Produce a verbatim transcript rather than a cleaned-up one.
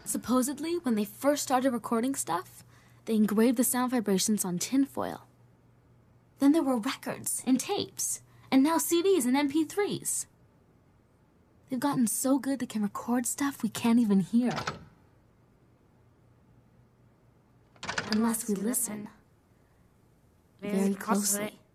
Supposedly, when they first started recording stuff, they engraved the sound vibrations on tinfoil. Then there were records and tapes, and now C Ds and M P threes. They've gotten so good they can record stuff we can't even hear. Unless we listen very closely.